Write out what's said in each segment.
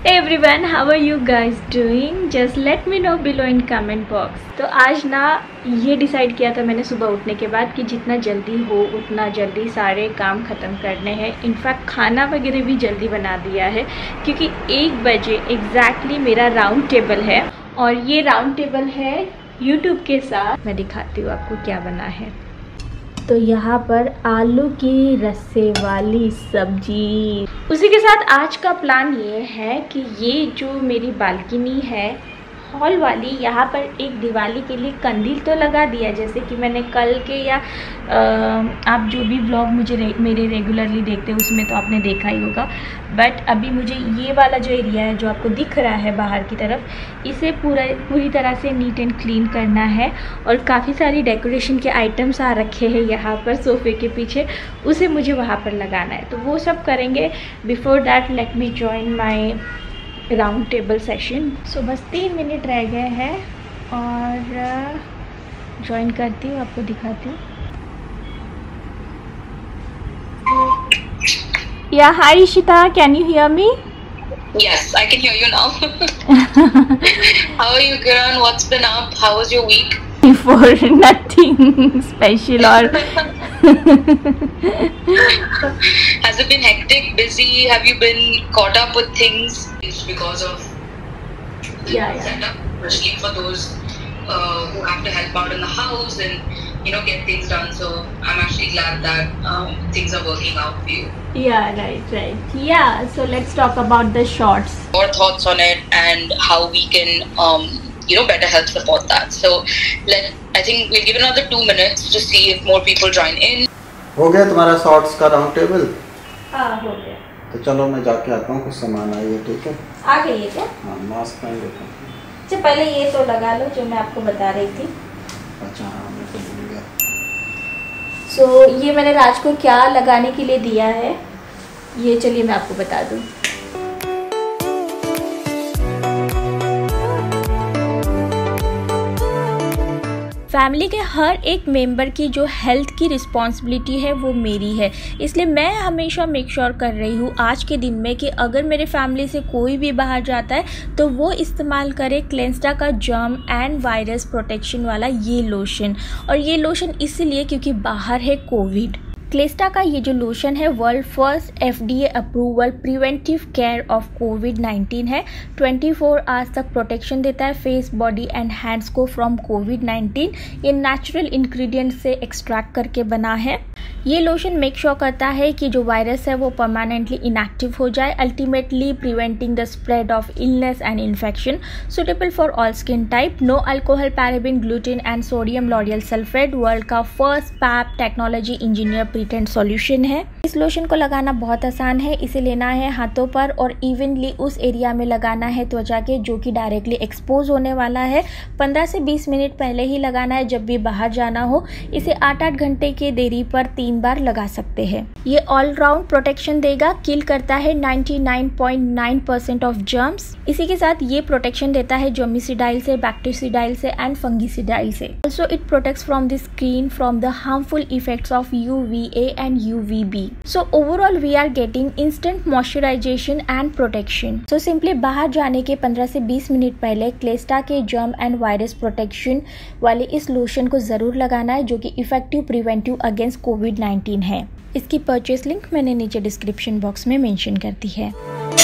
everyone, how are you guys doing? Just let me know below in comment box. तो आज ना ये decide किया था मैंने सुबह उठने के बाद कि जितना जल्दी हो उतना जल्दी सारे काम ख़त्म करने हैं। इनफैक्ट खाना वगैरह भी जल्दी बना दिया है क्योंकि 1 बजे एग्जैक्टली मेरा राउंड टेबल है और ये राउंड टेबल है यूट्यूब के साथ। मैं दिखाती हूँ आपको क्या बना है। तो यहाँ पर आलू की रस्से वाली सब्जी, उसी के साथ आज का प्लान ये है कि ये जो मेरी बालकनी है हॉल वाली, यहाँ पर एक दिवाली के लिए कंदील तो लगा दिया, जैसे कि मैंने कल के या आप जो भी व्लॉग मेरे रेगुलरली देखते हैं उसमें तो आपने देखा ही होगा। बट अभी मुझे ये वाला जो एरिया है जो आपको दिख रहा है बाहर की तरफ, इसे पूरी तरह से नीट एंड क्लीन करना है। और काफ़ी सारी डेकोरेशन के आइटम्स आ रखे हैं यहाँ पर सोफ़े के पीछे, उसे मुझे वहाँ पर लगाना है, तो वो सब करेंगे। Before that let me join my round table session. So बस 3 मिनट रह गए हैं और ज्वाइन करती हूँ, आपको दिखाती हूँ। या hi Ishita, can you hear me? Yes, I can hear you now. How are you, Kiran? What's been up? How was your week? For nothing special or Has it been hectic, busy? Have you been caught up with things because of the setup, especially for those who have to help out in the house and get things done? So I'm actually glad that things are working out for you. Yeah, right. Yeah, so let's talk about the shorts. Your thoughts on it and how we can better help support that. So I think we'll give it another 2 minutes to see if more people join in. हो गया तुम्हारा shorts का round table? हाँ, हो गया। तो चलो मैं जाके आता हूँ, कुछ सामान आई है, ठीक है? आ गई है क्या? हाँ, मास्क पहन लेता हूँ। अच्छा, पहले ये तो लगा लो जो मैं आपको बता रही थी। अच्छा हाँ, मैं तो भूल गया। सो ये मैंने राज को क्या लगाने के लिए दिया है, ये चलिए मैं आपको बता दूँ। फैमिली के हर एक मेंबर की जो हेल्थ की रिस्पॉन्सिबिलिटी है वो मेरी है, इसलिए मैं हमेशा मेक श्योर कर रही हूँ आज के दिन में कि अगर मेरे फैमिली से कोई भी बाहर जाता है तो वो इस्तेमाल करे क्लेंस्टा का जर्म एंड वायरस प्रोटेक्शन वाला ये लोशन। और ये लोशन इसलिए क्योंकि बाहर है कोविड। क्लेस्टा का ये जो लोशन है world first FDA approval preventive care of कोविड-19 है। 24 आवर्स तक प्रोटेक्शन देता है फेस, बॉडी एंड हैंड्स को फ्रॉम कोविड-19। ये नेचुरल इंग्रेडिएंट से एक्सट्रैक्ट करके बना है। ये लोशन मेक श्योर करता है कि जो वायरस है वो परमानेंटली इनएक्टिव हो जाए, ultimately preventing the spread of illness and infection. Suitable for all skin type, no alcohol, paraben, gluten and sodium lauryl sulfate. World का फर्स्ट पैप टेक्नोलॉजी इंजीनियर पेटेंट सॉल्यूशन है। इस लोशन को लगाना बहुत आसान है। इसे लेना है हाथों पर और इवनली उस एरिया में लगाना है त्वचा के जो कि डायरेक्टली एक्सपोज होने वाला है। 15 से 20 मिनट पहले ही लगाना है जब भी बाहर जाना हो। इसे 8-8 घंटे के देरी पर 3 बार लगा सकते हैं। ये ऑल राउंड प्रोटेक्शन देगा, किल करता है 99.9% ऑफ जर्म्स। इसी के साथ ये प्रोटेक्शन देता है जर्मिसिडाइल से, बैक्टीरियसिडाइल से एंड फंगिसिडाइल से। Also it protects from the skin from the harmful effects of UVA and UVB. So overall we are getting instant moisturization and protection. So simply बाहर जाने के 15 से 20 मिनट पहले क्लेस्टा के जर्म एंड वायरस प्रोटेक्शन वाले इस lotion को ज़रूर लगाना है जो कि इफेक्टिव प्रिवेंटिव अगेंस्ट कोविड-19 है। इसकी परचेस लिंक मैंने नीचे डिस्क्रिप्शन बॉक्स में मेंशन कर दी है।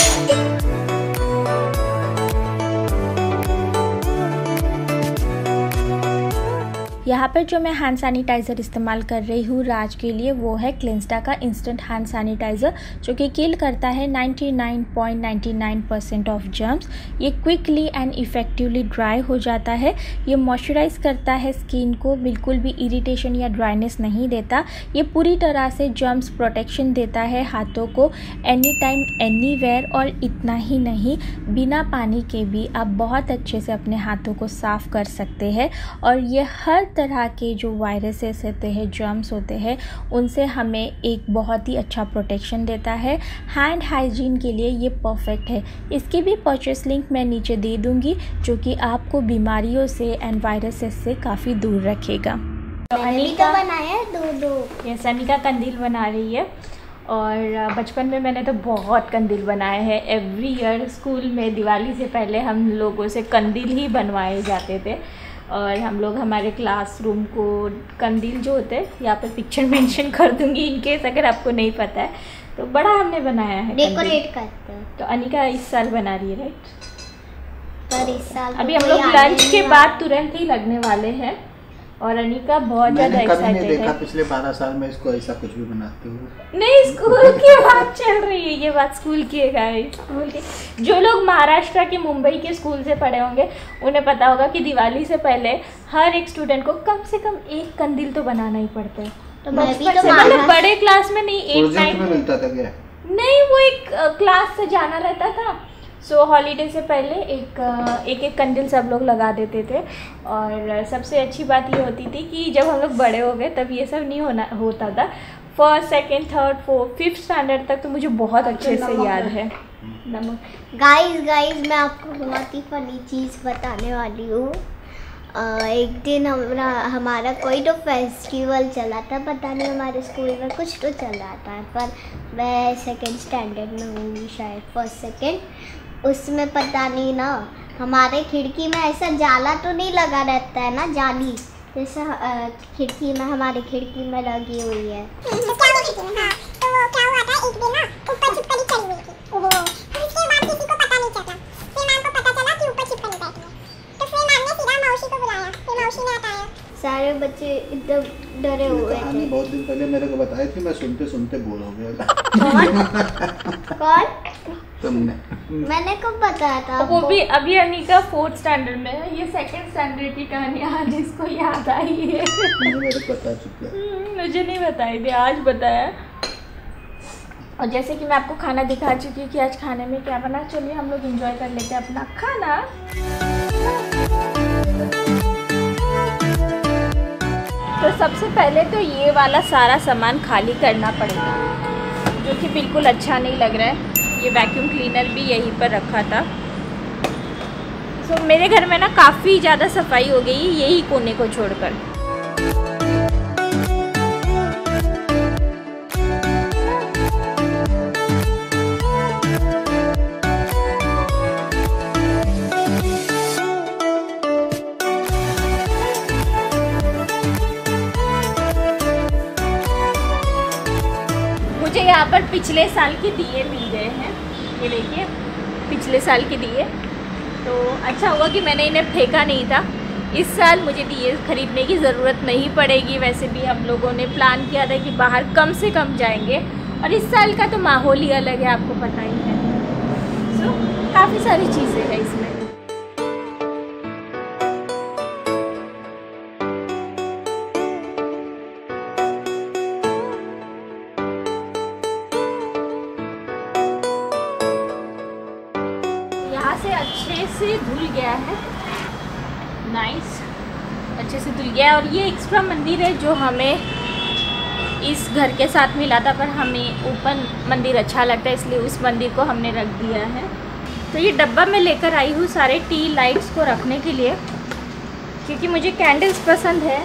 यहाँ पर जो मैं हैंड सैनिटाइज़र इस्तेमाल कर रही हूँ राज के लिए वो है क्लेंस्टा का इंस्टेंट हैंड सैनिटाइज़र जो कि किल करता है 99.99% ऑफ जर्म्स। ये क्विकली एंड इफ़ेक्टिवली ड्राई हो जाता है। ये मॉइस्चराइज करता है स्किन को, बिल्कुल भी इरिटेशन या ड्राइनेस नहीं देता। ये पूरी तरह से जर्म्स प्रोटेक्शन देता है हाथों को एनी टाइम एनीवेयर। और इतना ही नहीं, बिना पानी के भी आप बहुत अच्छे से अपने हाथों को साफ़ कर सकते हैं। और ये हर तरह के जो वायरसेस होते हैं, जर्म्स होते हैं, उनसे हमें एक बहुत ही अच्छा प्रोटेक्शन देता है। हैंड हाइजीन के लिए ये परफेक्ट है। इसकी भी परचेस लिंक मैं नीचे दे दूँगी जो कि आपको बीमारियों से एंड वायरसेस से काफ़ी दूर रखेगा। तो अनिका बनाया दो। यस, अनिका कंदील बना रही है और बचपन में मैंने तो बहुत कंदील बनाए हैं। एवरी ईयर स्कूल में दिवाली से पहले हम लोगों से कंदील ही बनवाए जाते थे और हम लोग हमारे क्लासरूम को कंदील जो होते हैं, यहाँ पर पिक्चर मेंशन कर दूंगी इन केस अगर आपको नहीं पता है, तो बड़ा हमने बनाया है, डेकोरेट करते हैं। तो अनिका इस साल बना रही है, राइट? पर इस साल अभी हम लोग लंच के बाद तुरंत ही लगने वाले हैं और अनिका बहुत ज्यादा एक्साइटेड है। पिछले 12 साल में इसको ऐसा कुछ भी बनाते हुए नहीं, स्कूल की बात चल रही है, ये बात स्कूल की है गाइस। स्कूल के जो लोग महाराष्ट्र के मुंबई के स्कूल से पढ़े होंगे उन्हें पता होगा कि दिवाली से पहले हर एक स्टूडेंट को कम से कम एक कंदील तो बनाना ही पड़ता है। तो बचपन से मतलब बड़े क्लास में नहीं, 8-9 में मिलता था क्या? नहीं, वो एक क्लास से जाना रहता था। सो हॉलीडे से पहले एक कंदील सब लोग लगा देते थे। और सबसे अच्छी बात ये होती थी कि जब हम लोग बड़े हो गए तब ये सब नहीं होता था। 1st, 2nd, 3rd, 4th, 5th standard तक तो मुझे बहुत अच्छे से याद है। गाइस मैं आपको बहुत ही फनी चीज़ बताने वाली हूँ। एक दिन हमारा कोई तो फेस्टिवल चला था, पता नहीं हमारे स्कूल में कुछ तो चल रहा था, पर मैं 2nd स्टैंडर्ड में हूँ शायद, 1st, 2nd। उसमें पता नहीं ना, हमारे खिड़की में ऐसा जाला तो नहीं लगा रहता है ना, जाली जैसा खिड़की में, हमारी खिड़की में लगी हुई है। तो क्या हुआ था, एक दिन ना ऊपर छिपकली चढ़ी हुई थी। उसके बाद किसी को पता नहीं चला, फिर मैम को पता चला कि ऊपर छिपकली बैठी है, तो फिर मैम ने सीधा मौसी को बुलाया, फिर मौसी ने बताया। सारे बच्चे एकदम डरे हुए थे। बहुत दिन पहले मेरे को बताई थी, मैं सुनते सुनते बोर हो गया। कौन? तुमने। मैंने कब बताया था? वो भी अभी अनिका 4th स्टैंडर्ड में है, ये 2nd स्टैंडर्ड की कहानी आज इसको याद आई है। मेरे को पता चुका है। मुझे नहीं बताई थी, आज बताया। और जैसे कि मैं आपको खाना दिखा चुकी हूँ कि आज खाने में क्या बना, चलिए हम लोग एंजॉय कर लेते हैं अपना खाना। तो सबसे पहले तो ये वाला सारा सामान खाली करना पड़ेगा, जो कि बिल्कुल अच्छा नहीं लग रहा है। ये वैक्यूम क्लीनर भी यहीं पर रखा था। सो मेरे घर में ना काफ़ी ज़्यादा सफाई हो गई यही कोने को छोड़कर। मुझे यहाँ पर पिछले साल के दिए मिल गए हैं, ये देखिए पिछले साल के दिए। तो अच्छा हुआ कि मैंने इन्हें फेंका नहीं था। इस साल मुझे दिए खरीदने की ज़रूरत नहीं पड़ेगी। वैसे भी हम लोगों ने प्लान किया था कि बाहर कम से कम जाएंगे और इस साल का तो माहौल ही अलग है, आपको पता ही है। सो काफ़ी सारी चीज़ें हैं इसमें। अच्छे से धुल गया है, नाइस, अच्छे से धुल गया है। और ये एक्स्ट्रा मंदिर है जो हमें इस घर के साथ मिला था, पर हमें ऊपर मंदिर अच्छा लगता है इसलिए उस मंदिर को हमने रख दिया है। तो ये डब्बा मैं लेकर आई हूँ सारे टी लाइट्स को रखने के लिए, क्योंकि मुझे कैंडल्स पसंद है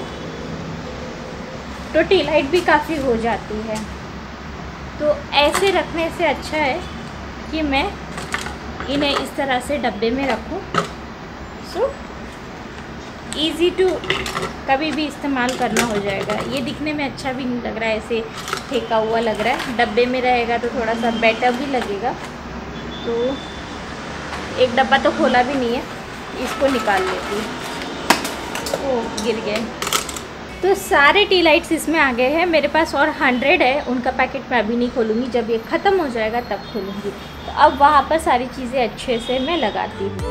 तो टी लाइट भी काफ़ी हो जाती है। तो ऐसे रखने से अच्छा है कि मैं इन्हें इस तरह से डब्बे में रखूं। सो ईज़ी टू कभी भी इस्तेमाल करना हो जाएगा। ये दिखने में अच्छा भी नहीं लग रहा है, ऐसे फेंका हुआ लग रहा है। डब्बे में रहेगा तो थोड़ा सा बेटर भी लगेगा। तो एक डब्बा तो खोला भी नहीं है, इसको निकाल लेती हूँ। ओह, गिर गए। तो सारे टी लाइट्स इसमें आ गए हैं। मेरे पास और 100 है, उनका पैकेट मैं अभी नहीं खोलूँगी, जब ये ख़त्म हो जाएगा तब खोलूँगी। तो अब वहाँ पर सारी चीज़ें अच्छे से मैं लगाती हूँ।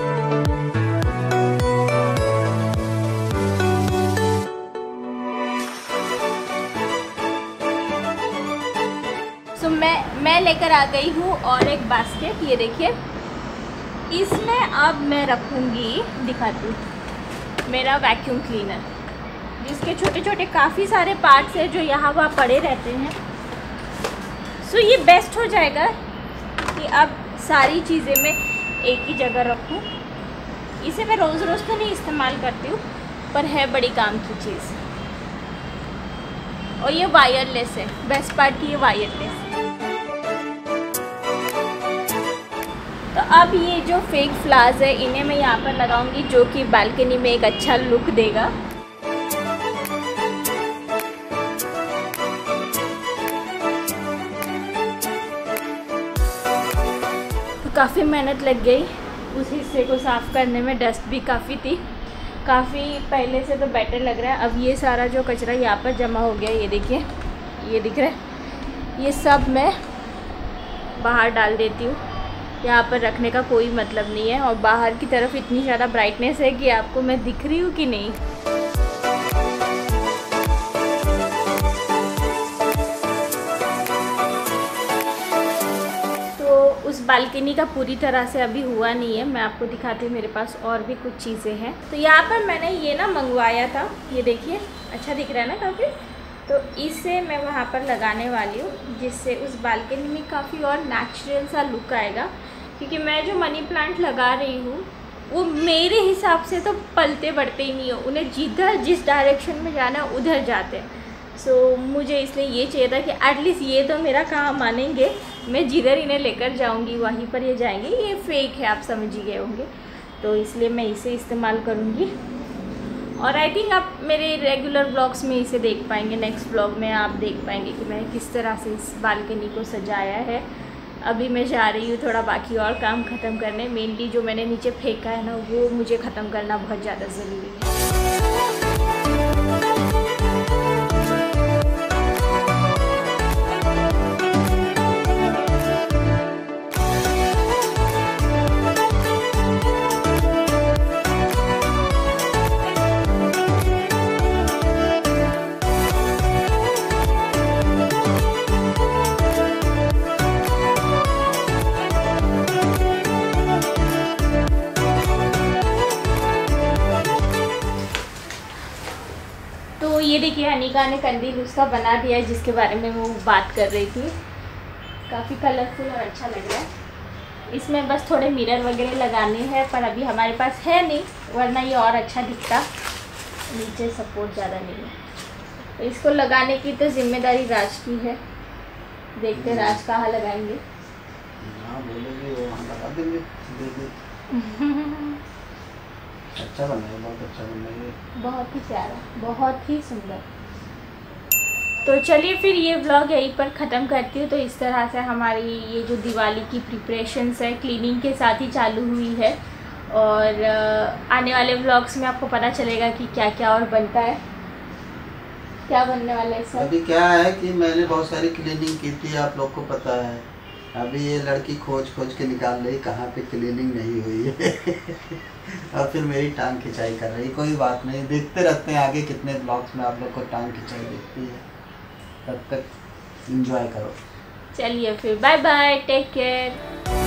सो मैं लेकर आ गई हूँ और एक बास्केट, ये देखिए। इसमें अब मैं रखूँगी, दिखाती हूँ, मेरा वैक्यूम क्लीनर, जिसके छोटे छोटे काफ़ी सारे पार्ट्स हैं जो यहाँ वहाँ पड़े रहते हैं। सो ये बेस्ट हो जाएगा कि अब सारी चीज़ें मैं एक ही जगह रखूँ। इसे मैं रोज़ रोज़ तो नहीं इस्तेमाल करती हूँ, पर है बड़ी काम की चीज़। और ये वायरलेस है, बेस्ट पार्ट की ये वायरलेस है। तो अब ये जो फेक फ्लावर्स है इन्हें मैं यहाँ पर लगाऊंगी, जो कि बालकनी में एक अच्छा लुक देगा। तो काफ़ी मेहनत लग गई उस हिस्से को साफ़ करने में, डस्ट भी काफ़ी थी, काफ़ी पहले से तो बेटर लग रहा है। अब ये सारा जो कचरा यहाँ पर जमा हो गया, ये देखिए, ये दिख रहा है, ये सब मैं बाहर डाल देती हूँ। यहाँ पर रखने का कोई मतलब नहीं है। और बाहर की तरफ इतनी ज़्यादा ब्राइटनेस है कि आपको मैं दिख रही हूँ कि नहीं। तो उस बालकनी का पूरी तरह से अभी हुआ नहीं है, मैं आपको दिखाती हूँ, मेरे पास और भी कुछ चीज़ें हैं। तो यहाँ पर मैंने ये ना मंगवाया था, ये देखिए अच्छा दिख रहा है ना काफ़ी। तो इसे मैं वहाँ पर लगाने वाली हूँ, जिससे उस बालकनी में काफ़ी और नेचुरल सा लुक आएगा। क्योंकि मैं जो मनी प्लांट लगा रही हूँ वो मेरे हिसाब से तो पलते बढ़ते ही नहीं हो, उन्हें जिस डायरेक्शन में जाना है उधर जाते हैं। सो मुझे इसलिए ये चाहिए था कि एटलीस्ट ये तो मेरा काम मानेंगे, मैं जिधर इन्हें लेकर जाऊँगी वहीं पर ये जाएंगे। ये फेक है, आप समझ ही गए होंगे, तो इसलिए मैं इसे इस्तेमाल करूँगी। और आई थिंक आप मेरे रेगुलर ब्लॉग्स में इसे देख पाएंगे। नेक्स्ट ब्लॉग में आप देख पाएंगे कि मैंने किस तरह से इस बालकनी को सजाया है। अभी मैं जा रही हूँ थोड़ा बाकी और काम ख़त्म करने। मेनली जो मैंने नीचे फेंका है ना, वो मुझे ख़त्म करना बहुत ज़्यादा ज़रूरी है। तो ये देखिए अनिका ने कंदील उसका बना दिया है, जिसके बारे में वो बात कर रही थी। काफ़ी कलरफुल और अच्छा लग रहा है। इसमें बस थोड़े मिरर वगैरह लगाने हैं, पर अभी हमारे पास है नहीं, वरना ये और अच्छा दिखता। नीचे सपोर्ट ज़्यादा नहीं है, तो इसको लगाने की तो जिम्मेदारी राज की है। देखते राज कहाँ लगाएंगे। अच्छा बन रहा है, बहुत अच्छा बन रहा है, बहुत ही प्यारा, बहुत ही सुंदर। तो चलिए फिर ये व्लॉग यहीं पर ख़त्म करती हूँ। तो इस तरह से हमारी ये जो दिवाली की प्रिपरेशंस है क्लीनिंग के साथ ही चालू हुई है। और आने वाले व्लॉग्स में आपको पता चलेगा कि क्या क्या और बनता है, क्या बनने वाला है सर। अभी क्या है कि मैंने बहुत सारी क्लीनिंग की थी, आप लोग को पता है। अभी ये लड़की खोज के निकाल रही कहाँ पे क्लीनिंग नहीं हुई है और फिर मेरी टांग खिंचाई कर रही। कोई बात नहीं, देखते रहते हैं आगे कितने ब्लॉग्स में आप लोग को टांग खिंचाई दिखती है। तब तक एंजॉय करो। चलिए फिर बाय बाय, टेक केयर।